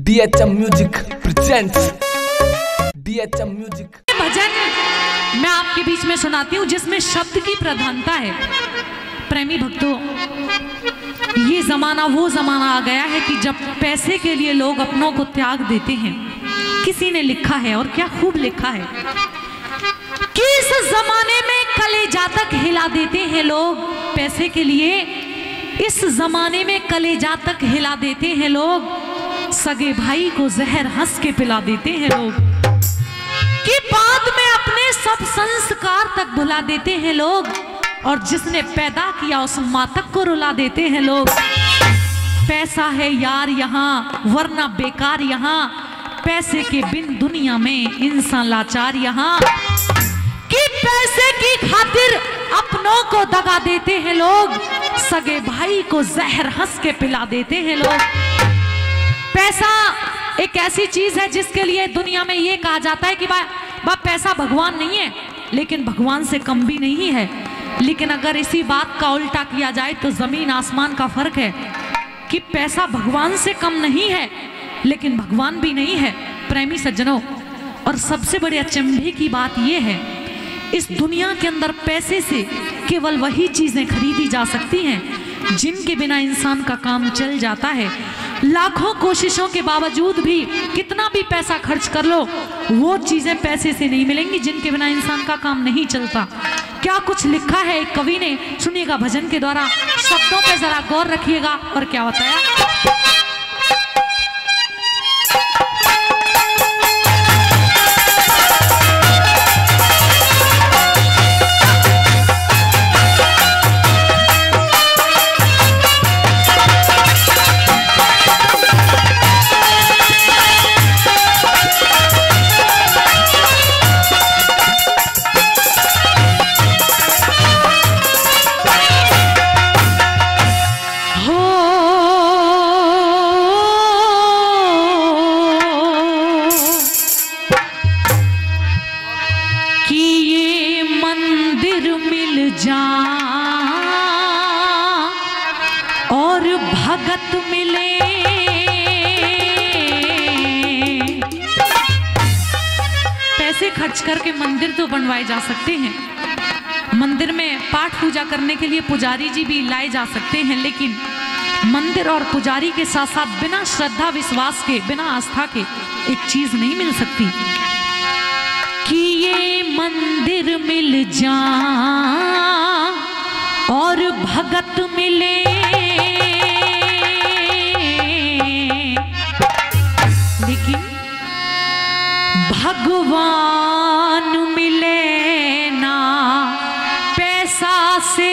DHM music presents DHM music. भजन मैं आपके बीच में सुनाती हूँ जिसमें शब्द की प्रधानता है। प्रेमी भक्तों, ये जमाना वो जमाना आ गया है कि जब पैसे के लिए लोग अपनों को त्याग देते हैं। किसी ने लिखा है और क्या खूब लिखा है कि इस जमाने में कलेजा तक हिला देते हैं लोग पैसे के लिए। इस जमाने में कलेजा तक हिला देते हैं लोग, सगे भाई को जहर हंस के पिला देते हैं लोग, कि बाद में अपने सब संस्कार तक भुला देते हैं लोग, और जिसने पैदा किया उस मातक को रुला देते हैं लोग। पैसा है यार यहाँ वरना बेकार यहाँ, पैसे के बिन दुनिया में इंसान लाचार यहाँ, कि पैसे की खातिर अपनों को दगा देते हैं लोग, सगे भाई को जहर हंस के पिला देते हैं लोग। पैसा एक ऐसी चीज है जिसके लिए दुनिया में ये कहा जाता है कि बाप पैसा भगवान नहीं है, लेकिन भगवान से कम भी नहीं है। लेकिन अगर इसी बात का उल्टा किया जाए तो जमीन आसमान का फर्क है कि पैसा भगवान से कम नहीं है लेकिन भगवान भी नहीं है। प्रेमी सज्जनों, और सबसे बड़ी अचंभे की बात यह है, इस दुनिया के अंदर पैसे से केवल वही चीजें खरीदी जा सकती हैं जिनके बिना इंसान का काम चल जाता है। लाखों कोशिशों के बावजूद भी कितना भी पैसा खर्च कर लो, वो चीजें पैसे से नहीं मिलेंगी जिनके बिना इंसान का काम नहीं चलता। क्या कुछ लिखा है एक कवि ने, सुनिएगा भजन के द्वारा, शब्दों पे जरा गौर रखिएगा। और क्या बताया, और भगत मिले। पैसे खर्च करके मंदिर तो बनवाए जा सकते हैं, मंदिर में पाठ पूजा करने के लिए पुजारी जी भी लाए जा सकते हैं, लेकिन मंदिर और पुजारी के साथ साथ बिना श्रद्धा विश्वास के, बिना आस्था के एक चीज नहीं मिल सकती कि ये मंदिर मिल जा और भगत मिले। लेकिन भगवान मिले ना पैसा से।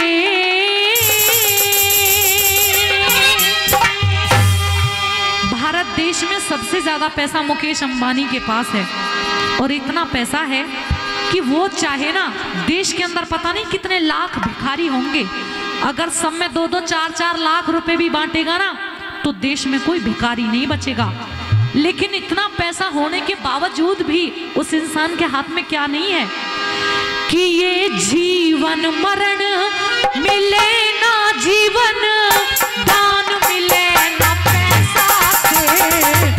भारत देश में सबसे ज्यादा पैसा मुकेश अंबानी के पास है, और इतना पैसा है कि वो चाहे ना, देश के अंदर पता नहीं कितने लाख भिखारी होंगे, अगर सब में 2-2, 4-4 लाख रुपए भी बांटेगा ना तो देश में कोई भिखारी नहीं बचेगा। लेकिन इतना पैसा होने के बावजूद भी उस इंसान के हाथ में क्या नहीं है कि ये जीवन मरण मिले ना, जीवन दान मिले ना पैसा से।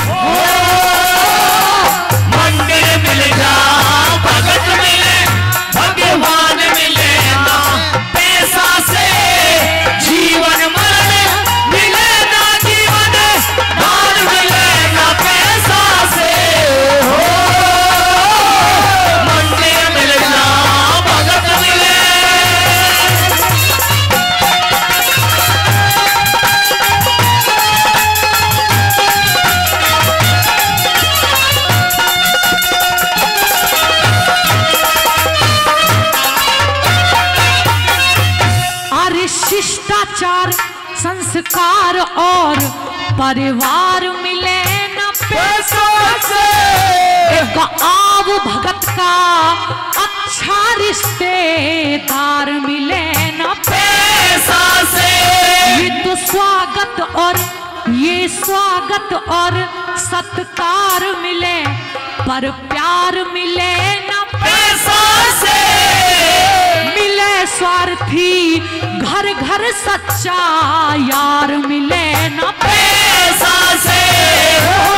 मंदिर मिल जा, भगत मिले, भगवान मिले ना पैसा से, जीवन मरण मिले ना, जीवन दान मिले ना पैसा से। हो मंदिर मिल जा, भगत मिले। शिष्टाचार संस्कार और परिवार मिले न पैसा से। एक आव भगत का अच्छा रिश्तेदार मिले न पैसा से। ये तो स्वागत और सत्कार मिले, पर प्यार मिले न पैसा से। मिले स्वार्थी घर घर सच्चा यार मिले न पैसा से।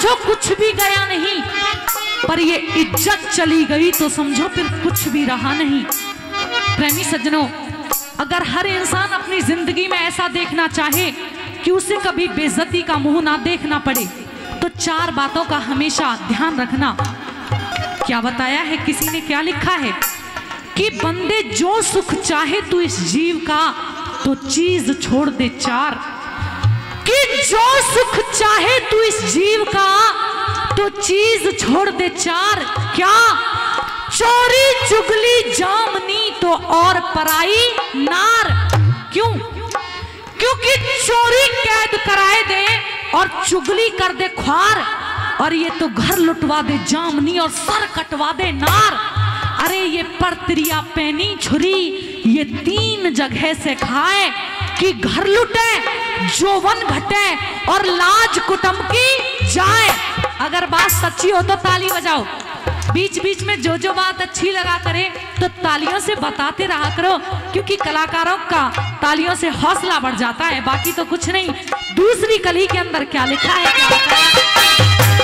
समझो कुछ भी गया नहीं, पर ये इज्जत चली गई तो समझो फिर कुछ भी रहा नहीं। प्रेमी सज्जनों, अगर हर इंसान अपनी जिंदगी में ऐसा देखना चाहे कि उसे कभी बेइज्जती का मुंह ना देखना पड़े, तो 4 बातों का हमेशा ध्यान रखना। क्या बताया है, किसी ने क्या लिखा है कि बंदे जो सुख चाहे तू इस जीव का, तो चीज छोड़ दे 4। कि जो सुख चाहे तू इस जीव का, तो चीज छोड़ दे 4। क्या? चोरी चुगली जामनी तो और पराई नार। क्यों? क्योंकि चोरी कैद कराए दे और चुगली कर दे ख्वार, और ये तो घर लुटवा दे जामनी और सर कटवा दे नार। अरे ये परत्रिया पैनी छुरी ये 3 जगह से खाए कि घर लुटे, जोवन घटे और लाज कुटुंब की जाए। अगर बात सच्ची हो तो ताली बजाओ। बीच बीच में जो बात अच्छी लगा करे तो तालियों से बताते रहा करो, क्योंकि कलाकारों का तालियों से हौसला बढ़ जाता है, बाकी तो कुछ नहीं। दूसरी कली के अंदर क्या लिखा है, क्या बताया?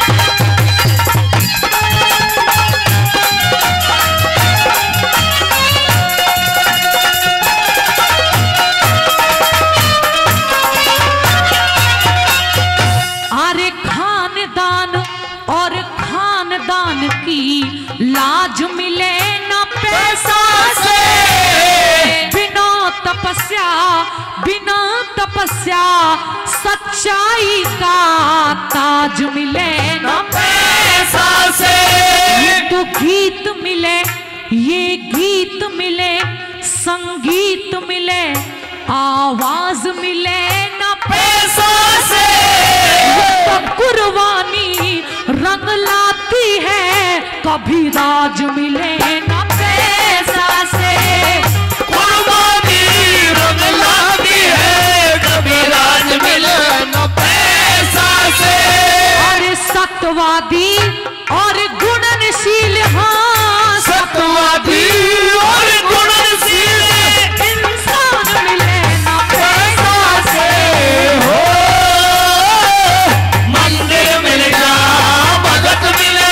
लाज मिले न पैसा से, बिना तपस्या सच्चाई का ताज मिले न पैसा से। ये तो गीत मिले, ये गीत मिले, संगीत मिले, आवाज मिले न पैसा से। ये तो कुर्बानी रंग लाती है, कभी राज मिले न पैसा से। कुर्बानी रंग लाती है, कभी राज मिले न पैसा से। और सत्यवादी और गुणनशील, हाँ सत्यवादी और गुणनशील इंसान मिले न पैसा से। हो मंदिर मिल जा, भगत मिले।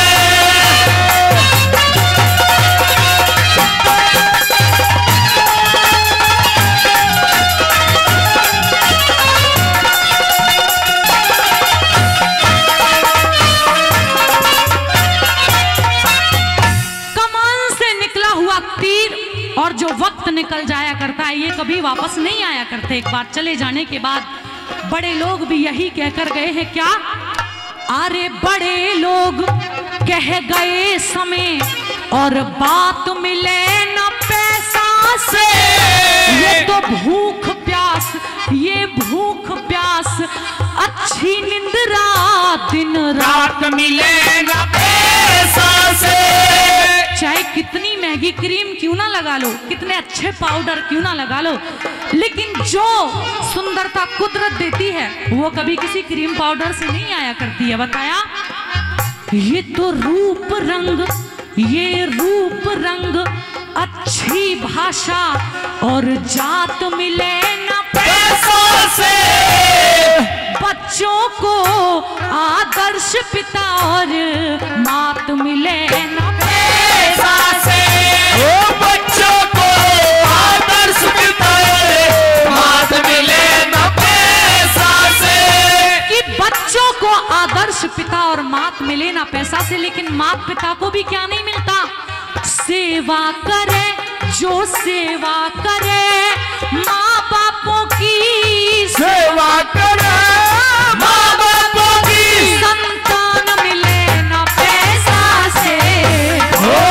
और जो वक्त निकल जाया करता है, ये कभी वापस नहीं आया करते। एक बार चले जाने के बाद बड़े लोग भी यही कहकर गए हैं, क्या? अरे बड़े लोग कह गए समय और बात मिले न पैसा से। ये तो भूख प्यास, ये भूख प्यास, अच्छी निंद्रा दिन रात मिले न पैसा से। चाहे कितनी महंगी क्रीम क्यों ना लगा लो, कितने अच्छे पाउडर क्यों ना लगा लो, लेकिन जो सुंदरता कुदरत देती है वो कभी किसी क्रीम पाउडर से नहीं आया करती है। बताया? ये तो रूप रंग, ये रूप रंग, अच्छी भाषा और जात मिले न पैसा से। बच्चों को आदर्श पिता और मात मिले न पैसा से। ओ बच्चों को आदर्श पिता और मात मिले न पैसा से। कि बच्चों को आदर्श पिता और मात मिले ना पैसा से, लेकिन मात पिता को भी क्या नहीं मिलता? सेवा करे, जो सेवा करे माँ बापों की, सेवा करे माँ बापों की, संतान मिले ना पैसा से। ओ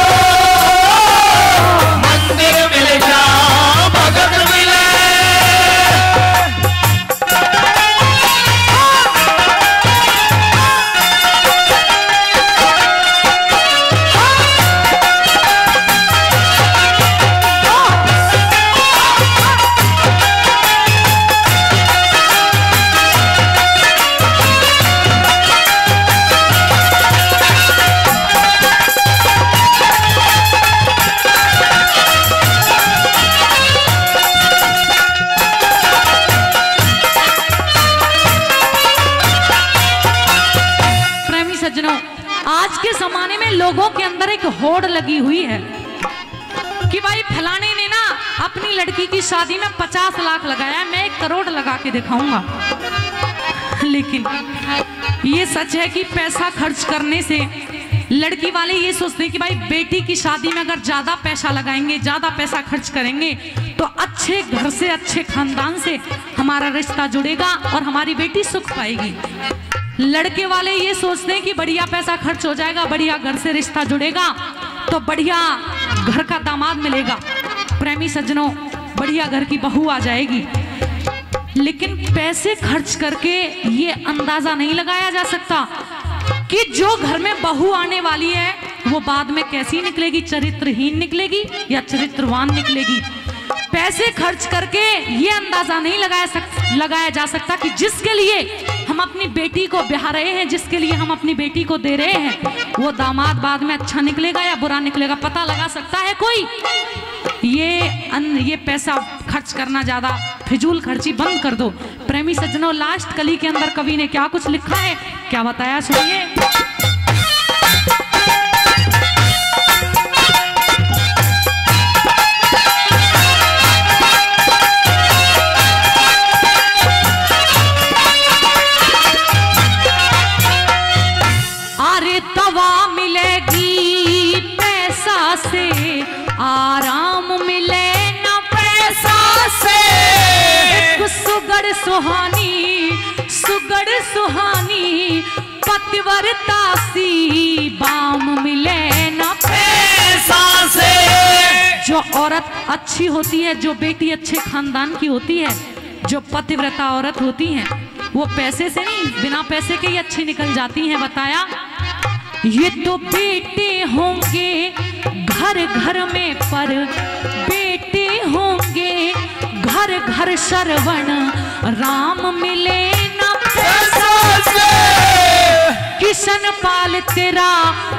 मंदिर मिल जा, भगत मिले। में लोगों के अंदर एक होड़ लगी हुई है कि भाई फलाने ने ना अपनी लड़की की शादी में 50 लाख लगाया, मैं 1 करोड़ लगा के दिखाऊंगा। लेकिन ये सच है कि पैसा खर्च करने से लड़की वाले ये सोचते हैं कि भाई बेटी की शादी में अगर ज्यादा पैसा लगाएंगे, ज्यादा पैसा खर्च करेंगे तो अच्छे घर से, अच्छे खानदान से हमारा रिश्ता जुड़ेगा और हमारी बेटी सुख पाएगी। लड़के वाले ये सोचते हैं कि बढ़िया पैसा खर्च हो जाएगा, बढ़िया घर से रिश्ता जुड़ेगा तो बढ़िया घर का दामाद मिलेगा, प्रेमी सज्जनों बढ़िया घर की बहू आ जाएगी। लेकिन पैसे खर्च करके ये अंदाजा नहीं लगाया जा सकता कि जो घर में बहू आने वाली है वो बाद में कैसी निकलेगी, चरित्रहीन निकलेगी या चरित्रवान निकलेगी। पैसे खर्च करके ये अंदाजा नहीं लगाया जा सकता कि जिसके लिए हम अपनी बेटी को ब्याह रहे हैं, जिसके लिए हम अपनी बेटी को दे रहे हैं, वो दामाद बाद में अच्छा निकलेगा या बुरा निकलेगा, पता लगा सकता है कोई? ये पैसा खर्च करना ज्यादा फिजूल खर्ची बंद कर दो। प्रेमी सज्जनों, लास्ट कली के अंदर कवि ने क्या कुछ लिखा है, क्या बताया, सुनिए। अरे तवा मिलेगी पैसा से, आराम मिले न पैसा से। सुगड़ सुहानी पतिव्रता सी, बाम मिले न पैसा से। जो औरत अच्छी होती है, जो बेटी अच्छे खानदान की होती है, जो पतिव्रता औरत होती है, वो पैसे से नहीं, बिना पैसे के ही अच्छी निकल जाती हैं। बताया, ये तो बेटे होंगे घर घर में, पर बेटे होंगे घर घर श्रवण, राम मिले न पैसा से। किशन पाल तेरा